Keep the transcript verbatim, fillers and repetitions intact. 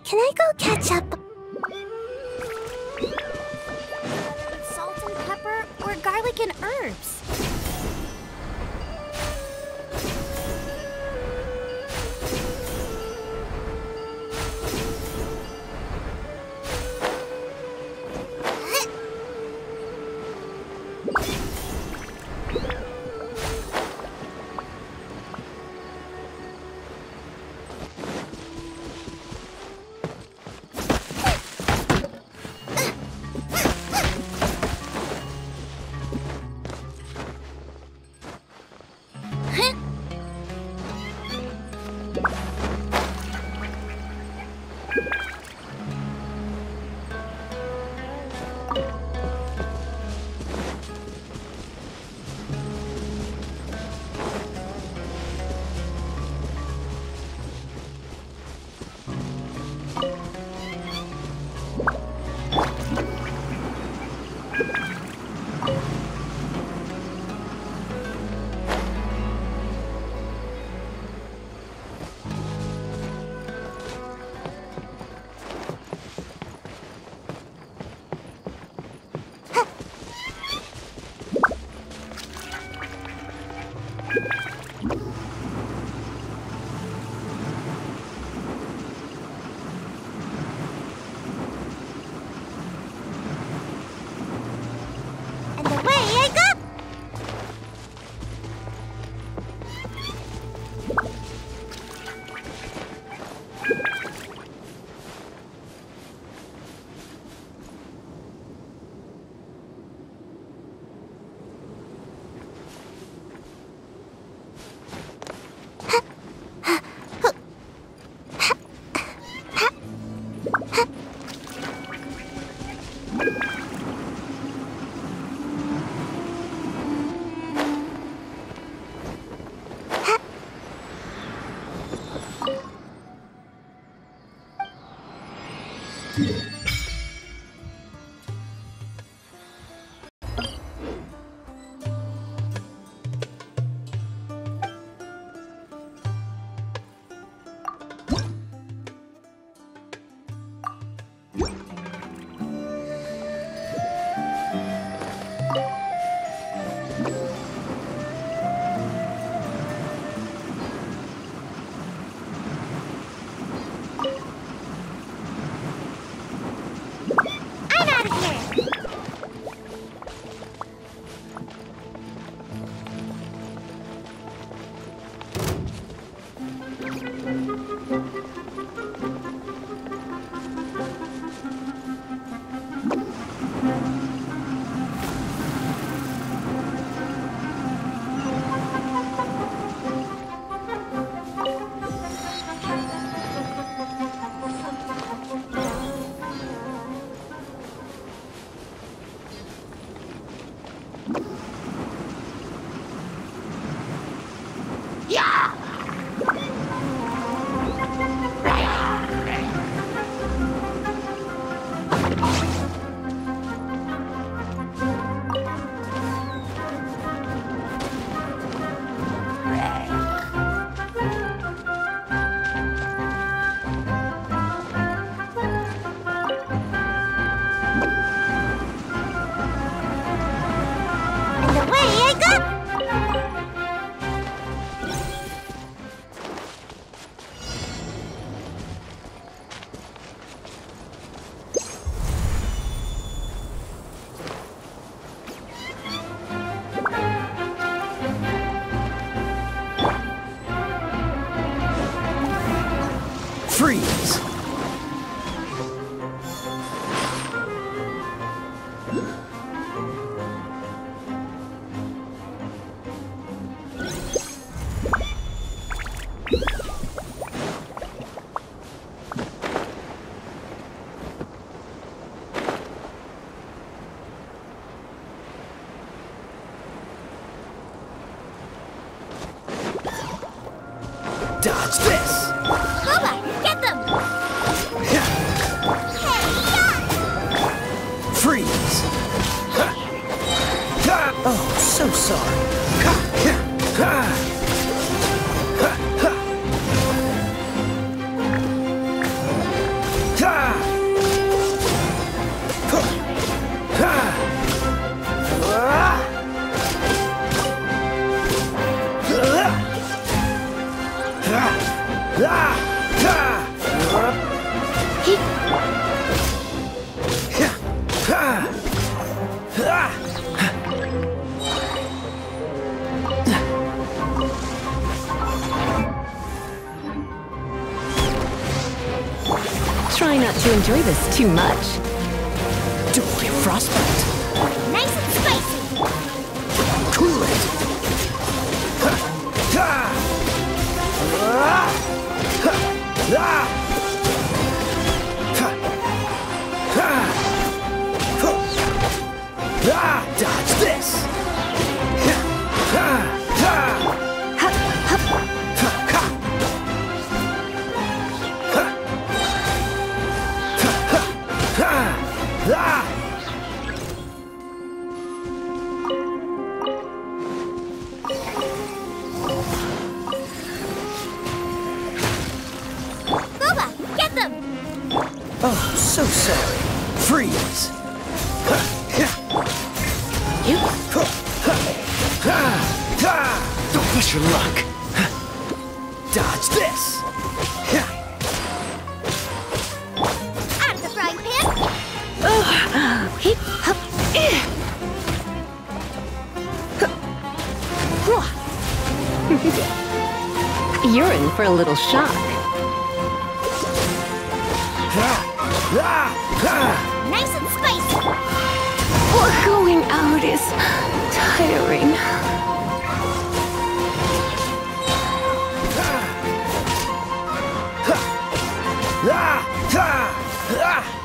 Can I go catch up? Salt and pepper or garlic and herbs? Freeze! Dodge this! Bubba, get them! Freeze! Oh, so sorry. to enjoy this too much. Don't get frostbite. Nice and spicy. Cool it. Ha! Ha! Ah! Ha! Ah! Ha! Ha! Ha! Ah! Dodge this. Ha! Ha! Ha! Hup, hup. Ha! Ha! Ha! Ha! Ha! Ah! Booba, get them! Oh, so sorry. Freeze. Ha! Ha! You. Ha! Ha! Ha! Ha! Don't push your luck. Dodge this. Ha! Out of the frying pan! Hip, hup, eh. Whoa. You're in for a little shock. Ha! Ah! Ha! Nice and spicy! Well, going out is tiring. Ah! Ha! Ah!